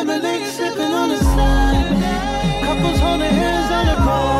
lemonade sipping on the side. Couples holding hands on the road.